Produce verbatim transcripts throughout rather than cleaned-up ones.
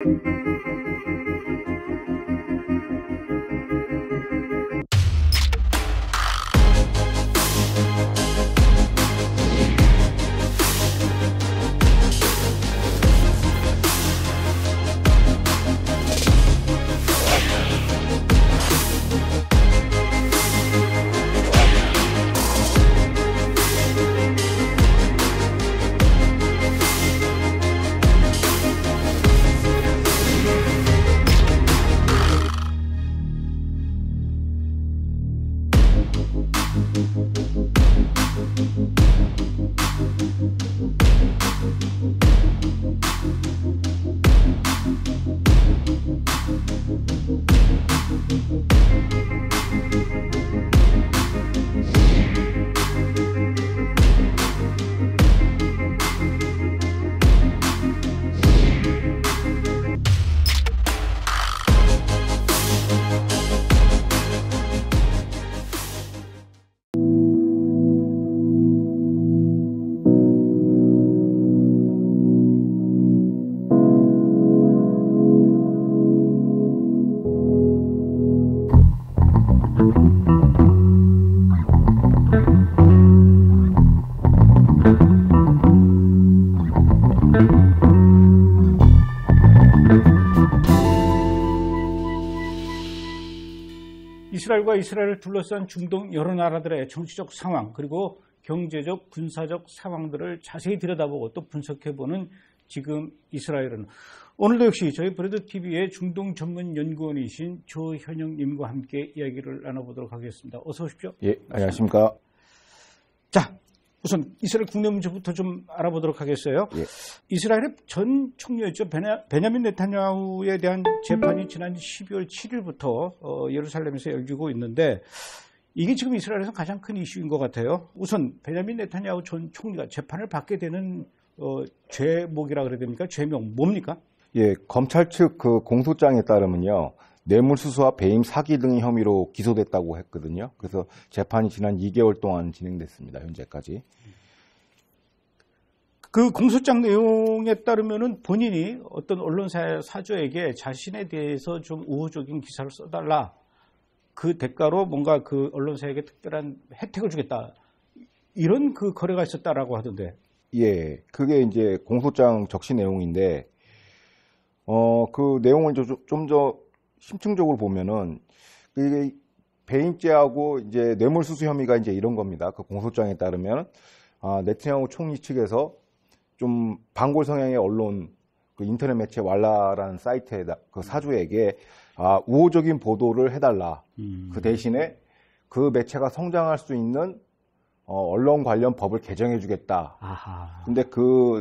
이스라엘과 이스라엘을 둘러싼 중동 여러 나라들의 정치적 상황 그리고 경제적, 군사적 상황들을 자세히 들여다보고 또 분석해보는 지금 이스라엘은 오늘도 역시 저희 브레드티비의 중동 전문 연구원이신 조현영님과 함께 이야기를 나눠보도록 하겠습니다. 어서 오십시오. 예, 안녕하십니까. 자, 우선 이스라엘 국내 문제부터 좀 알아보도록 하겠어요. 예. 이스라엘의 전 총리였죠. 베냐, 베냐민 네타냐후에 대한 재판이 지난 십이월 칠일부터 어, 예루살렘에서 열리고 있는데 이게 지금 이스라엘에서 가장 큰 이슈인 것 같아요. 우선 베냐민 네타냐후 전 총리가 재판을 받게 되는 어, 죄목이라 그래야 됩니까? 죄명 뭡니까? 예, 검찰 측 그 공소장에 따르면요. 뇌물수수와 배임 사기 등의 혐의로 기소됐다고 했거든요. 그래서 재판이 지난 이 개월 동안 진행됐습니다. 현재까지. 그 공소장 내용에 따르면은 본인이 어떤 언론사 사저에게 자신에 대해서 좀 우호적인 기사를 써달라. 그 대가로 뭔가 그 언론사에게 특별한 혜택을 주겠다. 이런 그 거래가 있었다라고 하던데. 예, 그게 이제 공소장 적시 내용인데, 어, 그 내용을 좀 더 심층적으로 보면은 이게 배임죄하고 이제 뇌물수수 혐의가 이제 이런 겁니다. 그 공소장에 따르면 아, 네타냐후 총리 측에서 좀 반골 성향의 언론 그 인터넷 매체 왈라라는 사이트에 그 사주에게 아, 우호적인 보도를 해달라. 음. 그 대신에 그 매체가 성장할 수 있는 어, 언론 관련 법을 개정해주겠다. 아하. 근데 그,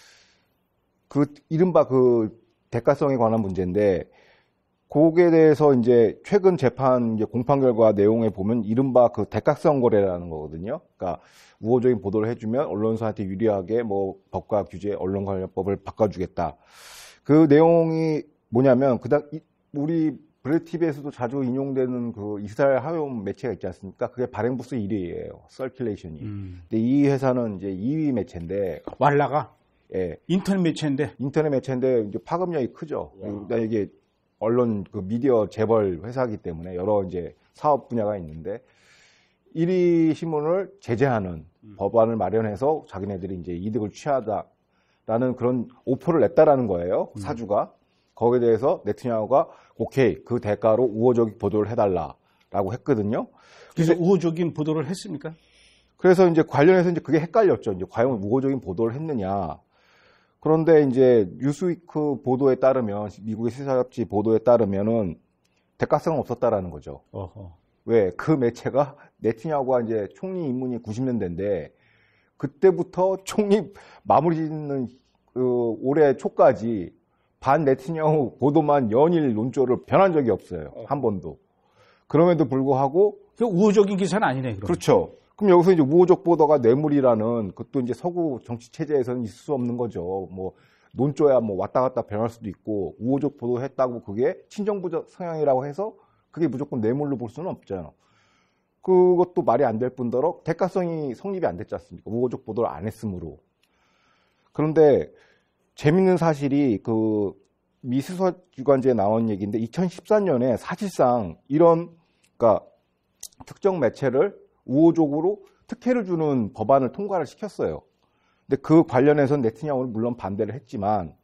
그 이른바 그 대가성에 관한 문제인데. 거기에 대해서 이제 최근 재판 이제 공판 결과 내용에 보면 이른바 그 대가성 거래라는 거거든요. 그러니까 우호적인 보도를 해주면 언론사한테 유리하게 뭐 법과 규제, 언론관련법을 바꿔주겠다. 그 내용이 뭐냐면 그다음 우리 브레드티비에서도 자주 인용되는 그 이스라엘 하용 매체가 있지 않습니까? 그게 발행부수 일 위예요. 서큘레이션이. 음. 근데 이 회사는 이제 이 위 매체인데 왈라가 예 인터넷 매체인데 인터넷 매체인데 이제 파급력이 크죠. 그러니까 이게 언론 그 미디어 재벌 회사이기 때문에 여러 이제 사업 분야가 있는데 일 위 신문을 제재하는 음. 법안을 마련해서 자기네들이 이제 이득을 취하다라는 그런 오퍼를 냈다라는 거예요. 음. 사주가. 거기에 대해서 네타냐후가 오케이 그 대가로 우호적인 보도를 해달라라고 했거든요. 그래서 우호적인 보도를 했습니까? 그래서 이제 관련해서 이제 그게 헷갈렸죠. 이제 과연 우호적인 보도를 했느냐. 그런데 이제 뉴스위크 보도에 따르면 미국의 시사 잡지 보도에 따르면은 대가성은 없었다라는 거죠. 어허. 왜? 그 매체가 네타냐후가 이제 총리 입문이 구십 년대인데 그때부터 총리 마무리 짓는 그 올해 초까지 반 네타냐후 보도만 연일 논조를 변한 적이 없어요. 어허. 한 번도. 그럼에도 불구하고 우호적인 기사는 아니네. 그럼. 그렇죠. 그럼 여기서 이제 우호적 보도가 뇌물이라는 그것도 이제 서구 정치 체제에서는 있을 수 없는 거죠. 뭐 논조야 뭐 왔다 갔다 변할 수도 있고 우호적 보도했다고 그게 친정부적 성향이라고 해서 그게 무조건 뇌물로 볼 수는 없잖아요. 그것도 말이 안 될 뿐더러 대가성이 성립이 안 됐지 않습니까? 우호적 보도를 안 했으므로. 그런데 재밌는 사실이 그 미 수사기관지에 나온 얘기인데 이천십사 년에 사실상 이런 그러니까 특정 매체를 우호적으로 특혜를 주는 법안을 통과를 시켰어요. 근데 그 관련해서 네타냐후는 물론 반대를 했지만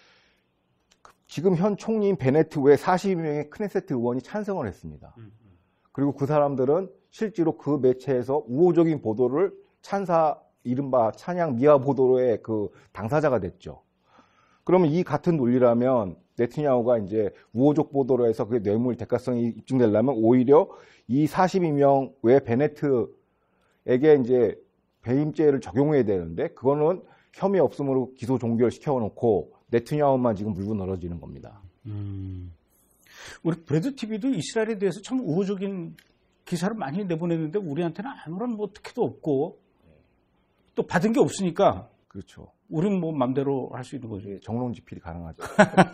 지금 현 총리인 베네트 외에 사십여 명의 크네세트 의원이 찬성을 했습니다. 그리고 그 사람들은 실제로 그 매체에서 우호적인 보도를 찬사, 이른바 찬양 미화 보도의 그 당사자가 됐죠. 그러면 이 같은 논리라면 네타냐후가 이제 우호적 보도로 해서 그게 뇌물 대가성이 입증되려면 오히려 이 사십이 명 외 베네트에게 이제 배임죄를 적용해야 되는데 그거는 혐의 없음으로 기소 종결시켜 놓고 네타냐후만 지금 물고 늘어지는 겁니다. 음. 우리 브레드 티비도 이스라엘에 대해서 참 우호적인 기사를 많이 내보냈는데 우리한테는 아무런 뭐 특혜도 없고 또 받은 게 없으니까 그렇죠. 우리는 뭐 맘대로 할 수 있는 거죠. 정론집필이 가능하죠.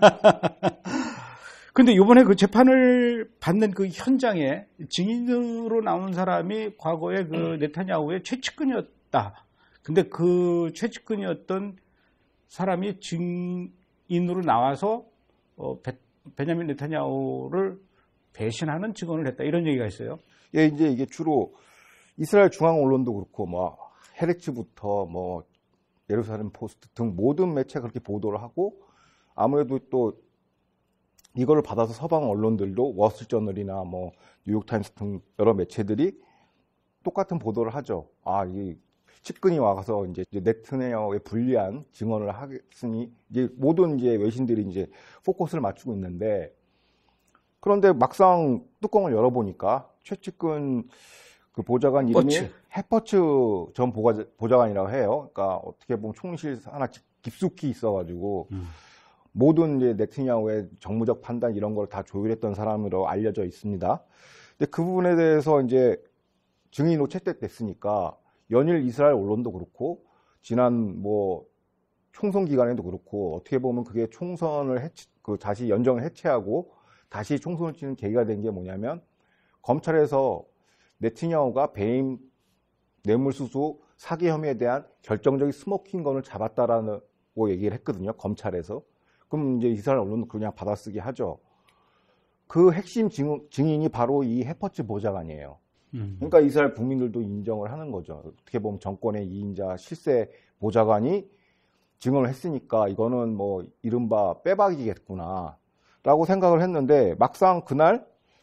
근데 이번에 그 재판을 받는 그 현장에 증인으로 나온 사람이 과거에 그 네타냐후의 최측근이었다. 근데 그 최측근이었던 사람이 증인으로 나와서 어, 베, 베냐민 네타냐후를 배신하는 증언을 했다. 이런 얘기가 있어요. 예, 이제 이게 주로 이스라엘 중앙 언론도 그렇고 뭐 헤레츠부터 뭐 예루살렘 포스트 등 모든 매체가 그렇게 보도를 하고 아무래도 또 이거를 받아서 서방 언론들도 월스트리트저널이나 뭐 뉴욕타임스 등 여러 매체들이 똑같은 보도를 하죠. 아, 이 측근이 와서 이제 네타냐후에 불리한 증언을 하겠으니 이제 모든 이제 외신들이 이제 포커스를 맞추고 있는데 그런데 막상 뚜껑을 열어보니까 최측근 그 보좌관 이름이 버츠. 헤퍼츠 전 보좌, 보좌관이라고 해요. 그러니까 어떻게 보면 총리실 하나 깊숙이 있어가지고 음. 모든 이제 네타냐후의 정무적 판단 이런 걸 다 조율했던 사람으로 알려져 있습니다. 근데 그 부분에 대해서 이제 증인으로 채택됐으니까 연일 이스라엘 언론도 그렇고 지난 뭐 총선 기간에도 그렇고 어떻게 보면 그게 총선을 해치, 그 다시 연정을 해체하고 다시 총선을 치는 계기가 된 게 뭐냐면 검찰에서 네타냐후가 배임, 뇌물수수, 사기 혐의에 대한 결정적인 스모킹건을 잡았다라고 얘기를 했거든요. 검찰에서. 그럼 이제 이스라엘 언론은 그냥 받아쓰기 하죠. 그 핵심 증, 증인이 바로 이 헤퍼츠 보좌관이에요. 음. 그러니까 이스라엘 국민들도 인정을 하는 거죠. 어떻게 보면 정권의 이인자 실세 보좌관이 증언을 했으니까 이거는 뭐 이른바 빼박이겠구나 라고 생각을 했는데 막상 그날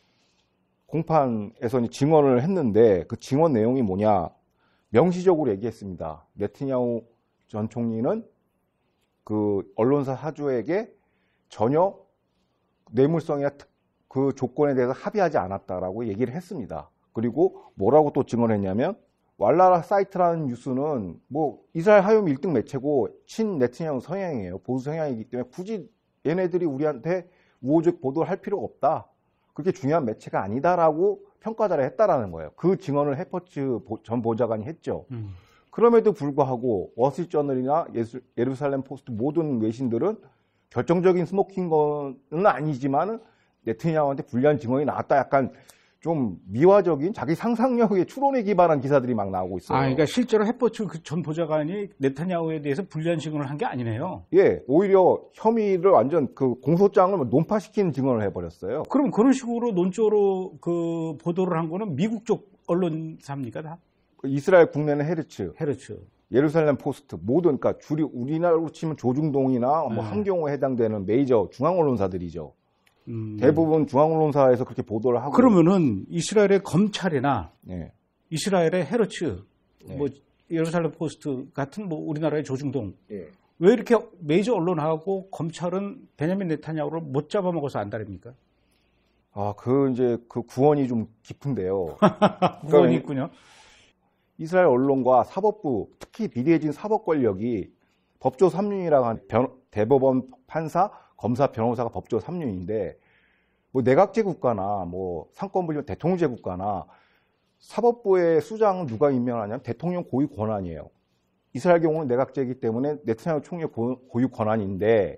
공판에서 증언을 했는데 그 증언 내용이 뭐냐 명시적으로 얘기했습니다. 네타냐후 전 총리는 그 언론사 사주에게 전혀 뇌물성이나 그 조건에 대해서 합의하지 않았다라고 얘기를 했습니다. 그리고 뭐라고 또 증언했냐면 왈라라 사이트라는 뉴스는 뭐 이스라엘 하요미 일 등 매체고 친 네타냐후 성향이에요. 보수 성향이기 때문에 굳이 얘네들이 우리한테 우호적 보도를 할 필요가 없다. 그렇게 중요한 매체가 아니다라고 평가자를 했다라는 거예요. 그 증언을 헤퍼츠 전 보좌관이 했죠. 음. 그럼에도 불구하고 월스트리트저널이나 예루살렘 포스트 모든 외신들은 결정적인 스모킹건은 아니지만 네타냐후한테 불리한 증언이 나왔다. 약간 좀 미화적인 자기 상상력의 추론에 기반한 기사들이 막 나오고 있어요. 아, 그러니까 실제로 헤퍼츠 그 전 보좌관이 네타냐후에 대해서 불리한 증언을 한 게 아니네요. 예, 오히려 혐의를 완전 그 공소장을 논파시키는 증언을 해버렸어요. 그럼 그런 식으로 논조로 그 보도를 한 거는 미국 쪽 언론사입니까 다? 이스라엘 국내는 헤르츠, 헤르츠. 예루살렘 포스트 모든 그러니까 주류 우리나라로 치면 조중동이나 뭐 네. 한경호에 해당되는 메이저 중앙 언론사들이죠. 음. 대부분 중앙 언론사에서 그렇게 보도를 하고. 그러면은 이스라엘의 검찰이나 예. 이스라엘의 헤르츠, 네. 뭐 예루살렘 포스트 같은 뭐 우리나라의 조중동 예. 왜 이렇게 메이저 언론하고 검찰은 베냐민 네타냐후를 못 잡아먹어서 안달입니까? 아, 그 이제 그 구원이 좀 깊은데요. 구원이 있군요. 이스라엘 언론과 사법부, 특히 비대해진 사법 권력이 법조 삼륜이라고 하는 변, 대법원 판사, 검사, 변호사가 법조 삼륜인데 뭐 내각제 국가나 뭐 상권 분립 대통령제 국가나 사법부의 수장은 누가 임명하냐면 대통령 고유 권한이에요. 이스라엘 경우는 내각제이기 때문에 네타냐후 총리의 고유 권한인데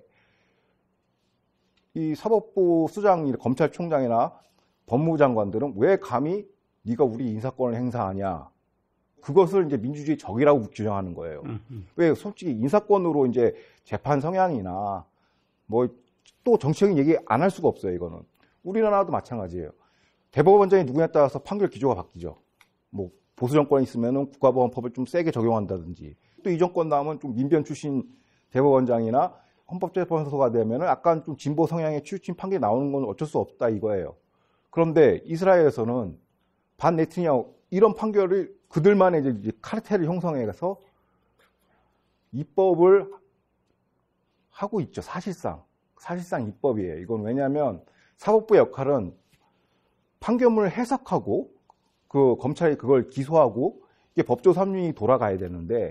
이 사법부 수장, 검찰총장이나 법무부 장관들은 왜 감히 네가 우리 인사권을 행사하냐? 그것을 이제 민주주의 적이라고 규정하는 거예요. 음, 음. 왜 솔직히 인사권으로 이제 재판 성향이나 뭐 또 정치적인 얘기 안 할 수가 없어요. 이거는 우리나라도 마찬가지예요. 대법원장이 누구냐에 따라서 판결 기조가 바뀌죠. 뭐 보수 정권이 있으면은 국가보안법을 좀 세게 적용한다든지, 또 이 정권 나오면 좀 민변 출신 대법원장이나 헌법재판소가 되면은 약간 좀 진보 성향의 치우친 판결이 나오는 건 어쩔 수 없다 이거예요. 그런데 이스라엘에서는 반 네트냐후 이런 판결을 그들만의 이제 카르텔을 형성해서 입법을 하고 있죠. 사실상 사실상 입법이에요. 이건 왜냐하면 사법부의 역할은 판결문을 해석하고 그 검찰이 그걸 기소하고 이게 법조 삼륜이 돌아가야 되는데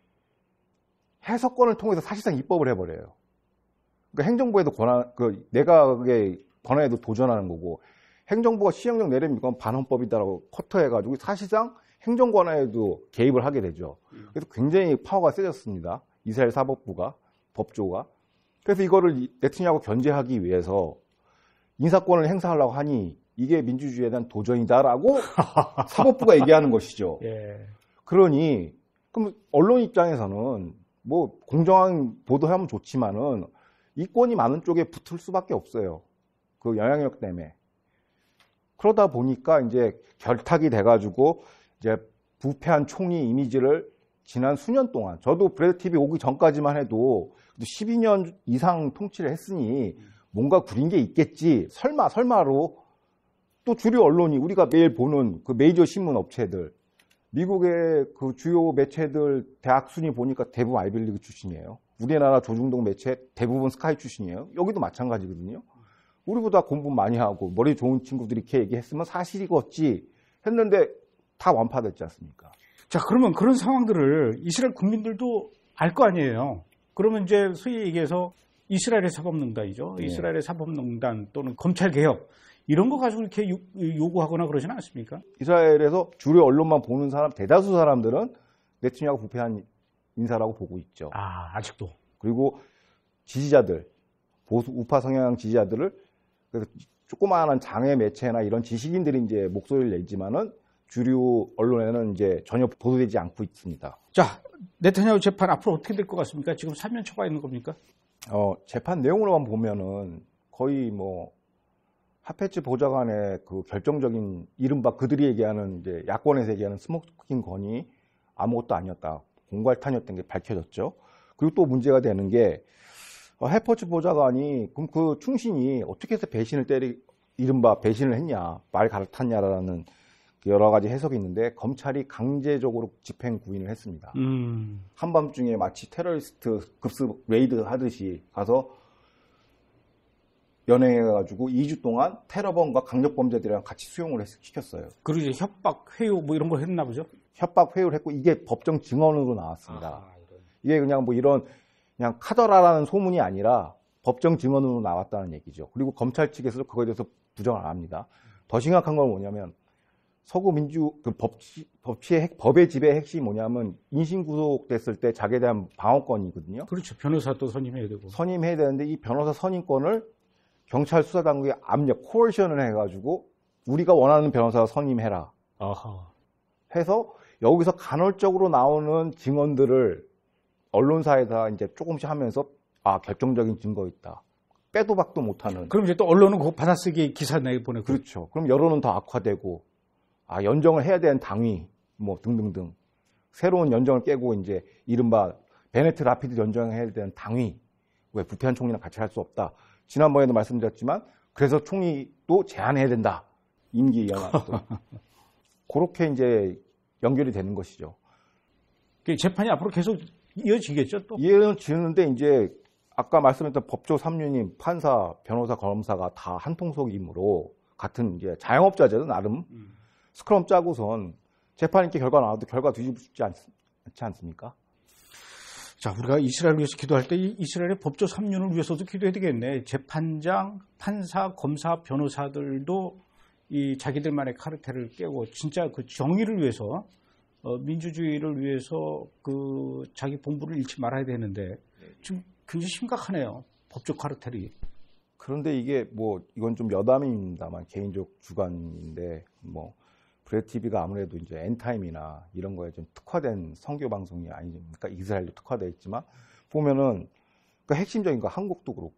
해석권을 통해서 사실상 입법을 해버려요. 그러니까 행정부에도 권한, 그 내각의 권한에도 도전하는 거고, 행정부가 시행령 내리면 이건 반헌법이다라고 커터해가지고 사실상 행정 권한에도 개입을 하게 되죠. 그래서 굉장히 파워가 세졌습니다. 이스라엘 사법부가, 법조가. 그래서 이거를 네트냐후 견제하기 위해서 인사권을 행사하려고 하니 이게 민주주의에 대한 도전이다라고 사법부가 얘기하는 것이죠. 예. 그러니 그럼 언론 입장에서는 뭐 공정한 보도하면 좋지만은 이권이 많은 쪽에 붙을 수밖에 없어요. 그 영향력 때문에. 그러다 보니까 이제 결탁이 돼가지고 이제 부패한 총리 이미지를 지난 수년 동안, 저도 브레드 티비 오기 전까지만 해도 십이 년 이상 통치를 했으니 뭔가 구린 게 있겠지. 설마 설마로 또 주류 언론이 우리가 매일 보는 그 메이저 신문 업체들, 미국의 그 주요 매체들 대학 순위 보니까 대부분 아이비리그 출신이에요. 우리나라 조중동 매체 대부분 스카이 출신이에요. 여기도 마찬가지거든요. 우리보다 공부 많이 하고 머리 좋은 친구들이 이렇게 얘기했으면 사실이겠지 했는데 다 완파됐지 않습니까? 자, 그러면 그런 상황들을 이스라엘 국민들도 알 거 아니에요. 그러면 이제 소위 얘기해서 이스라엘의 사법농단이죠. 네. 이스라엘의 사법농단 또는 검찰개혁 이런 거 가지고 이렇게 요, 요구하거나 그러지는 않습니까? 이스라엘에서 주류 언론만 보는 사람, 대다수 사람들은 네트냐후 부패한 인사라고 보고 있죠. 아, 아직도. 그리고 지지자들, 보수 우파 성향 지지자들을 그래서 조그마한 장애 매체나 이런 지식인들이 이제 목소리를 내지만은 주류 언론에는 이제 전혀 보도되지 않고 있습니다. 자, 네타냐후 재판 앞으로 어떻게 될 것 같습니까? 지금 삼 년 초가 있는 겁니까? 어, 재판 내용으로만 보면은 거의 뭐 하페츠 보좌관의 그 결정적인 이른바 그들이 얘기하는 이제 야권에서 얘기하는 스모킹 건이 아무것도 아니었다. 공갈탄이었던 게 밝혀졌죠. 그리고 또 문제가 되는 게 해퍼츠 보좌관이 그럼 그 충신이 어떻게 해서 배신을 때리 이른바 배신을 했냐, 말 갈아탔냐라는 여러 가지 해석이 있는데 검찰이 강제적으로 집행 구인을 했습니다. 음. 한밤중에 마치 테러리스트 급습 레이드 하듯이 가서 연행해가지고 이 주 동안 테러범과 강력범죄들이랑 같이 수용을 시켰어요. 그리고 이제 협박, 회유 뭐 이런 걸 했나 보죠? 협박 회유를 했고 이게 법정 증언으로 나왔습니다. 아, 이런. 이게 그냥 뭐 이런 그냥 카더라라는 소문이 아니라 법정 증언으로 나왔다는 얘기죠. 그리고 검찰 측에서도 그거에 대해서 부정을 안 합니다. 더 심각한 건 뭐냐면 서구 민주 그 법치, 법치의 핵, 법의 지배의 핵심이 뭐냐면 인신 구속됐을 때 자기에 대한 방어권이거든요. 그렇죠. 변호사도 선임해야 되고. 선임해야 되는데 이 변호사 선임권을 경찰 수사 당국이 압력, 코얼션을 해가지고 우리가 원하는 변호사 선임해라. 아하. 해서 여기서 간헐적으로 나오는 증언들을 언론사에다 이제 조금씩 하면서 아 결정적인 증거 있다. 빼도 박도 못하는. 그럼 이제 또 언론은 그거 받아쓰기 기사 내보내고. 그렇죠. 그럼 여론은 더 악화되고 아 연정을 해야 되는 당위 뭐 등등등 새로운 연정을 깨고 이제 이른바 베네트 라피드 연정해야 되는 당위 왜 부패한 총리랑 같이 할 수 없다. 지난번에도 말씀드렸지만 그래서 총리도 제한해야 된다. 임기 연한도. 그렇게 이제 연결이 되는 것이죠. 재판이 앞으로 계속 이어지겠죠, 또? 이어지는데 이제 아까 말씀했던 법조 삼륜인 판사, 변호사, 검사가 다 한 통속이므로 같은 이제 자영업자죠, 나름. 음. 스크럼 짜고선 재판 이렇게 결과 나와도 결과 뒤집고 싶지 않, 않지 않습니까? 자, 우리가 이스라엘을 위해서 기도할 때 이 이스라엘의 법조 삼륜을 위해서도 기도해야 되겠네. 재판장, 판사, 검사, 변호사들도 이 자기들만의 카르텔을 깨고 진짜 그 정의를 위해서 어, 민주주의를 위해서 그 자기 본분을 잃지 말아야 되는데 지금 굉장히 심각하네요. 법조 카르텔이. 그런데 이게 뭐 이건 좀 여담입니다만 개인적 주관인데 뭐 브레드 티비가 아무래도 이제 엔타임이나 이런 거에 좀 특화된 선교 방송이 아니니까 이스라엘도 특화되어 있지만 보면은 그 핵심적인 거 한국도 그렇고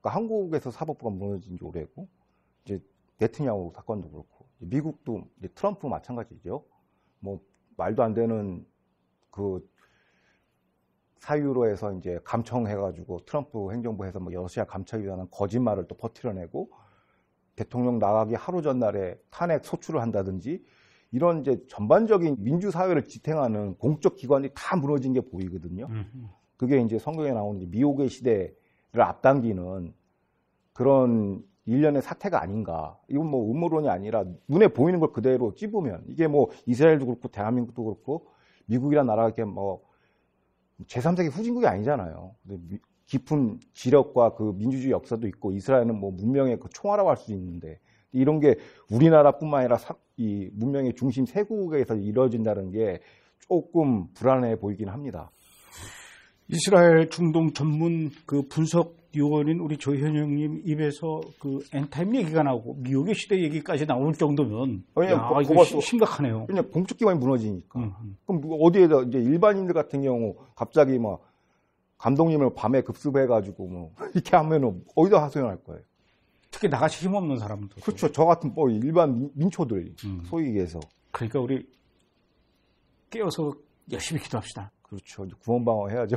그러니까 한국에서 사법부가 무너진 지 오래고, 이제 네트냐후 사건도 그렇고, 미국도 이제 트럼프 마찬가지죠. 뭐 말도 안 되는 그 사유로 해서 이제 감청해가지고 트럼프 행정부에서 뭐 러시아 감청이라는 거짓말을 또 퍼뜨려내고, 대통령 나가기 하루 전날에 탄핵 소추를 한다든지, 이런 이제 전반적인 민주사회를 지탱하는 공적 기관이 다 무너진 게 보이거든요. 음. 그게 이제 성경에 나오는 미혹의 시대를 앞당기는 그런 일련의 사태가 아닌가. 이건 뭐 음모론이 아니라 눈에 보이는 걸 그대로 찝으면, 이게 뭐 이스라엘도 그렇고 대한민국도 그렇고 미국이라는 나라가 이렇게 뭐 제삼 세기 후진국이 아니잖아요. 근데 깊은 지력과 그 민주주의 역사도 있고, 이스라엘은 뭐 문명의 그 총화라고 할 수 있는데, 이런 게 우리나라뿐만 아니라 사, 이 문명의 중심 세국에서 이루어진다는 게 조금 불안해 보이긴 합니다. 이스라엘 중동 전문 그 분석 요원인 우리 조현영님 입에서 그 엔타임 얘기가 나오고 미혹의 시대 얘기까지 나올 정도면, 왜냐면 야, 거- 이거 거가 시- 또- 심각하네요. 그냥 공적 기관이 무너지니까. 음, 음. 그럼 뭐 어디에다 이제 일반인들 같은 경우 갑자기 막 감독님을 밤에 급습해가지고 뭐 이렇게 하면은 어디다 하소연할 거예요. 특히 나같이 힘없는 사람도. 그렇죠. 저 같은 뭐 일반 민- 민초들 음. 소위 얘기해서. 그러니까 우리 깨어서 열심히 기도합시다. 그렇죠. 이제 구원방어 해야죠.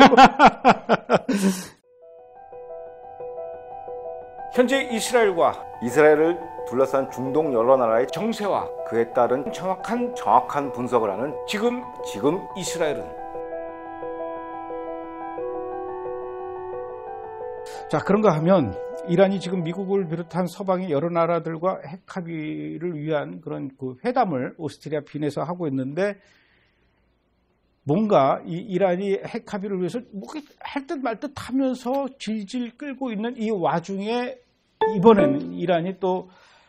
현재 이스라엘과 이스라엘을 둘러싼 중동 여러 나라의 정세와 그에 따른 정확한 정확한 분석을 하는 지금 지금 이스라엘은. 자, 그런가 하면 이란이 지금 미국을 비롯한 서방의 여러 나라들과 핵 합의를 위한 그런 그 회담을 오스트리아 빈에서 하고 있는데, 뭔가 이 이란이 핵 합의를 위해서 할 듯 말 듯 하면서 질질 끌고 있는 이 와중에 이번에는 이란이 또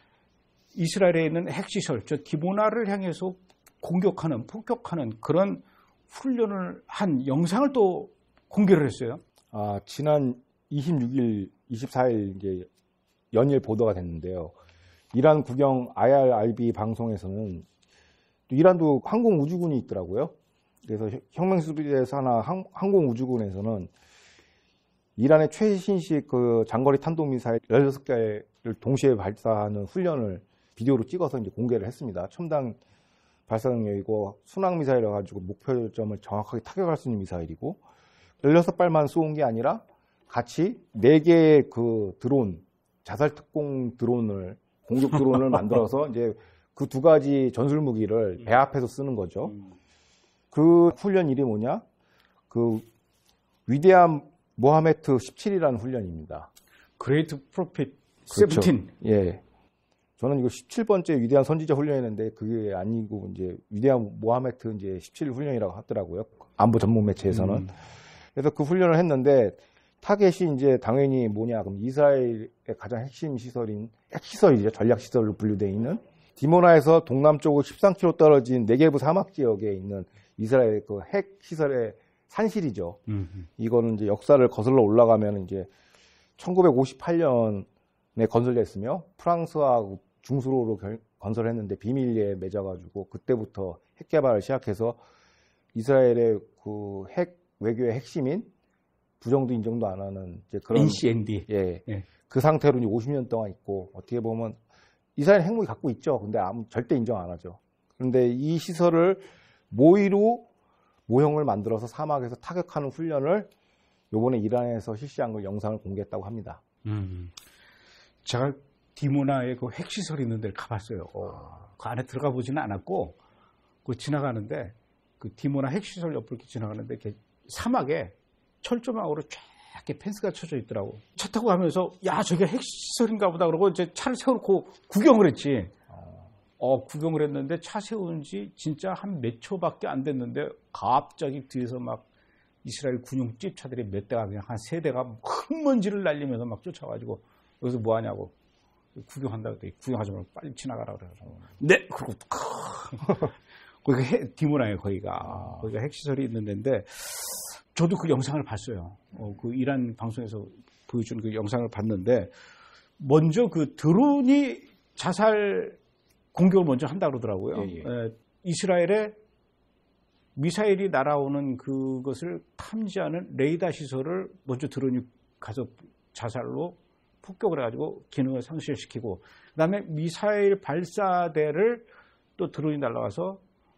이스라엘에 있는 핵시설, 저 디모나를 향해서 공격하는, 폭격하는 그런 훈련을 한 영상을 또 공개를 했어요. 아, 지난 이십육 일, 이십사 일 이제 연일 보도가 됐는데요. 이란 국영 아이알아이비 방송에서는 또 이란도 항공우주군이 있더라고요. 그래서 혁명수비대에서 하나 항- 항공우주군에서는 이란의 최신식 그 장거리 탄도미사일 열여섯 개를 동시에 발사하는 훈련을 비디오로 찍어서 이제 공개를 했습니다. 첨단 발사 능력이고 순항미사일을 가지고 목표점을 정확하게 타격할 수 있는 미사일이고, 열여섯 발만 쏘은 게 아니라 같이 네 개의 그 드론, 자살 특공 드론을, 공격 드론을 만들어서 이제 그 두 가지 전술 무기를 배 앞에서 쓰는 거죠. 그 훈련 이름이 뭐냐? 그 위대한 모하메트 십칠이라는 훈련입니다. 그레이트 프로핏 그렇죠. 세븐틴. 예. 저는 이거 십칠 번째 위대한 선지자 훈련이었는데 그게 아니고 이제 위대한 모하메트 이제 십칠 훈련이라고 하더라고요. 안보 전문 매체에서는. 음. 그래서 그 훈련을 했는데 타겟이 이제 당연히 뭐냐? 그럼 이스라엘의 가장 핵심 시설인 핵시설이죠. 전략 시설로 분류되어 있는 디모나에서 동남쪽으로 십삼 킬로미터 떨어진 네게브 사막 지역에 있는 이스라엘 그 핵 시설의 산실이죠. 음. 이거는 이제 역사를 거슬러 올라가면 이제 천구백오십팔 년에 건설됐으며 프랑스와 중수로로 결, 건설했는데 비밀리에 맺어가지고 그때부터 핵 개발을 시작해서 이스라엘의 그 핵 외교의 핵심인 부정도 인정도 안 하는 이제 그런 엔씨엔디. 예, 예. 그 상태로 이제 오십 년 동안 있고, 어떻게 보면 이스라엘 핵무기 갖고 있죠. 근데 아무 절대 인정 안 하죠. 그런데 이 시설을 모의로 모형을 만들어서 사막에서 타격하는 훈련을 요번에 이란에서 실시한 걸 영상을 공개했다고 합니다. 음. 제가 디모나에 그 핵시설이 있는 데를 가봤어요. 그 안에 들어가 보지는 않았고, 그 지나가는데, 그 디모나 핵시설 옆을 이렇게 지나가는데, 이렇게 사막에 철조망으로 쫙 이렇게 펜스가 쳐져 있더라고. 차 타고 가면서, 야, 저게 핵시설인가 보다 그러고 이제 차를 세워놓고 구경을 했지. 어, 구경을 했는데 차 세운 지 진짜 한 몇 초밖에 안 됐는데 갑자기 뒤에서 막 이스라엘 군용 찝차들이 몇 대가 그냥 한 세 대가 큰 먼지를 날리면서 막 쫓아가지고 여기서 뭐 하냐고 구경한다고 했더니 구경하지 말고 빨리 지나가라 그래가지고 네! 그러고 거기가 핵, 디모나예요 거기가. 아. 거기가 핵시설이 있는 데인데 저도 그 영상을 봤어요. 어, 그 이란 방송에서 보여준 그 영상을 봤는데 먼저 그 드론이 자살 공격을 먼저 한다 그러더라고요. 예, 예. 에, 이스라엘에 미사일이 날아오는 그것을 탐지하는 레이더 시설을 먼저 드론이 가서 자살로 폭격을 해가지고 기능을 상실시키고, 그 다음에 미사일 발사대를 또 드론이 날아가서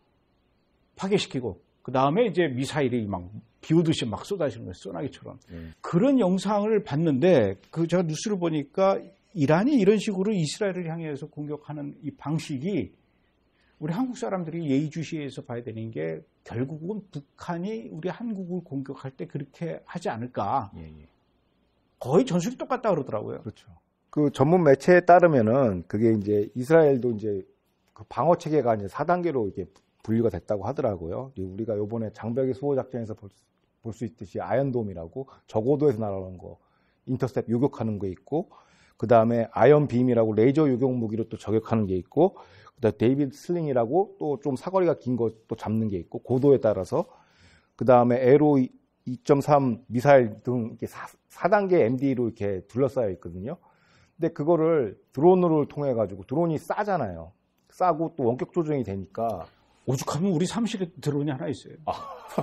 파괴시키고, 그 다음에 이제 미사일이 막 비오듯이 막 쏟아지는 거예요. 소나기처럼. 음. 그런 영상을 봤는데, 그 제가 뉴스를 보니까 이란이 이런 식으로 이스라엘을 향해서 공격하는 이 방식이 우리 한국 사람들이 예의주시해서 봐야 되는 게 결국은 북한이 우리 한국을 공격할 때 그렇게 하지 않을까. 예, 예. 거의 전술이 똑같다 그러더라고요. 그렇죠. 그 전문 매체에 따르면은 그게 이제 이스라엘도 이제 그 방어 체계가 이제 사 단계로 이게 분류가 됐다고 하더라고요. 우리가 요번에 장벽의 수호 작전에서 볼 수 있듯이 아이언돔이라고 저고도에서 날아오는 거, 인터셉 요격하는 거 있고, 그 다음에 아이언빔이라고 레이저 요격 무기로 또 저격하는 게 있고, 그다음에 데이비드 슬링이라고 또 좀 사거리가 긴 거 또 잡는 게 있고, 고도에 따라서, 그 다음에 에로 이 점 삼 미사일 등 이렇게 사 단계 엠디로 이렇게 둘러싸여 있거든요. 근데 그거를 드론으로 통해 가지고, 드론이 싸잖아요. 싸고 또 원격 조정이 되니까. 오죽하면 우리 사무실에 드론이 하나 있어요. 아.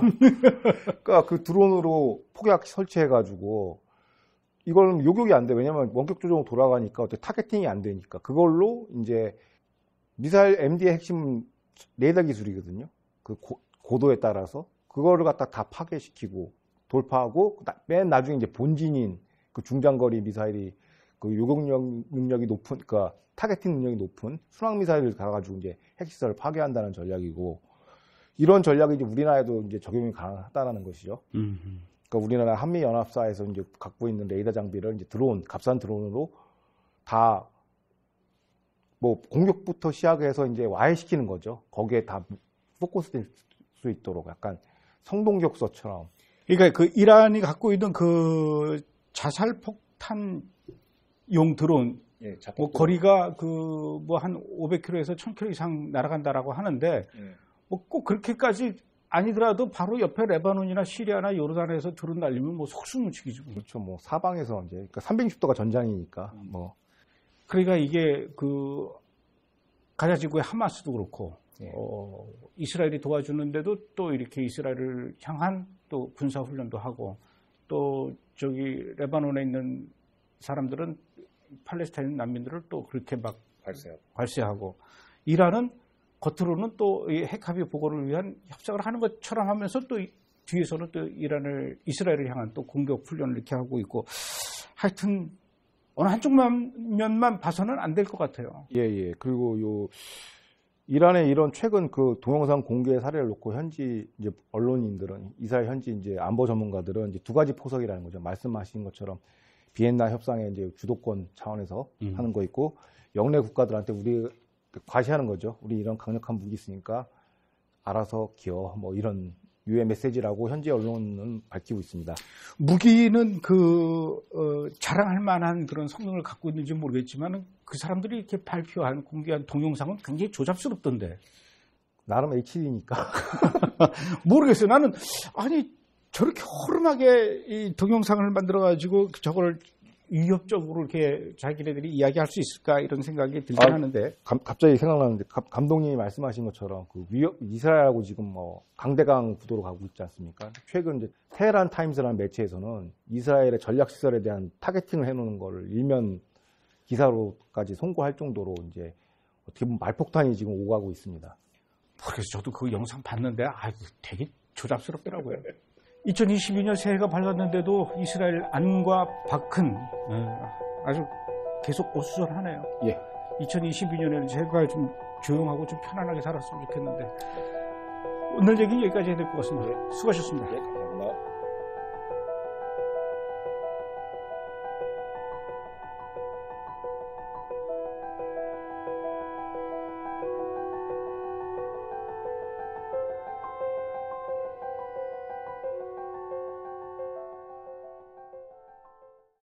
그러니까 그 드론으로 폭약 설치해 가지고, 이거는 요격이 안 돼. 왜냐면 원격 조정으로 돌아가니까 어떻게 타겟팅이 안 되니까. 그걸로 이제 미사일 엠디의 핵심은 레이더 기술이거든요. 그 고, 고도에 따라서 그거를 갖다 다 파괴시키고 돌파하고, 맨 나중에 이제 본진인 그 중장거리 미사일이 그 요격력 능력이 높은, 그러니까 타겟팅 능력이 높은 순항 미사일을 가가지고 이제 핵시설을 파괴한다는 전략이고, 이런 전략이 이제 우리나라에도 이제 적용이 가능하다는 것이죠. 음흠. 그러니까 우리나라 한미 연합사에서 이제 갖고 있는 레이더 장비를 이제 드론, 값싼 드론으로 다 뭐 공격부터 시작해서 이제 와해시키는 거죠. 거기에 다 포커스될 수 있도록 약간 성동격서처럼. 그러니까 그 이란이 갖고 있는 그 자살 폭탄용 드론, 예, 뭐 거리가 그 뭐 한 오백 킬로미터에서 천 킬로미터 이상 날아간다라고 하는데, 예. 뭐 꼭 그렇게까지 아니더라도 바로 옆에 레바논이나 시리아나 요르단에서 드론 날리면 뭐 속수무책이죠. 그렇죠. 뭐 사방에서 이제 그러니까 삼백육십 도가 전장이니까 뭐. 그러니까 이게 그 가자 지구의 하마스도 그렇고, 예. 어, 이스라엘이 도와주는데도 또 이렇게 이스라엘을 향한 또 군사 훈련도 하고, 또 저기 레바논에 있는 사람들은 팔레스타인 난민들을 또 그렇게 막 발세하고, 발세하고 이란은 겉으로는 또 이 핵합의 보고를 위한 협상을 하는 것처럼 하면서 또 뒤에서는 또 이란을, 이스라엘을 향한 또 공격 훈련을 이렇게 하고 있고, 하여튼 어느 한쪽 면만 봐서는 안 될 것 같아요. 예, 예. 그리고 요 이란의 이런 최근 그 동영상 공개 사례를 놓고 현지 이제 언론인들은, 이스라엘 현지 이제 안보 전문가들은 이제 두 가지 포석이라는 거죠. 말씀하신 것처럼 비엔나 협상의 이제 주도권 차원에서 음. 하는 거 있고, 영내 국가들한테 우리 과시하는 거죠. 우리 이런 강력한 무기 있으니까 알아서 기어, 뭐 이런 유의 메시지라고 현지 언론은 밝히고 있습니다. 무기는 그 어, 자랑할 만한 그런 성능을 갖고 있는지 모르겠지만, 그 사람들이 이렇게 발표한 공개한 동영상은 굉장히 조잡스럽던데. 나름 에이치디니까 모르겠어요. 나는 아니 저렇게 허름하게 이 동영상을 만들어 가지고 저걸 위협적으로 이렇게 자기네들이 이야기할 수 있을까, 이런 생각이 들긴 아, 하는데. 감, 갑자기 생각나는데, 감, 감독님이 말씀하신 것처럼 그 위협, 이스라엘하고 지금 뭐 강대강 구도로 가고 있지 않습니까? 최근 이제 테헤란 타임스라는 매체에서는 이스라엘의 전략 시설에 대한 타겟팅을 해놓는 거를 일면 기사로까지 송고할 정도로 이제 어떻게 보면 말폭탄이 지금 오가고 있습니다. 그래서 저도 그 영상 봤는데, 아, 되게 조잡스럽더라고요. 이천이십이 년 새해가 밝았는데도 이스라엘 안과 밖은 아주 계속 어수선하네요. 예. 이천이십이 년에는 제발 좀 조용하고 좀 편안하게 살았으면 좋겠는데, 오늘 얘기는 여기까지 해야 될 것 같습니다. 예. 수고하셨습니다. 예, 감사합니다.